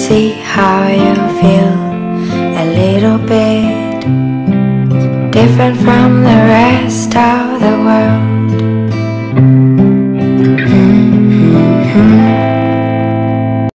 see how you feel a little bit different from the rest of the world.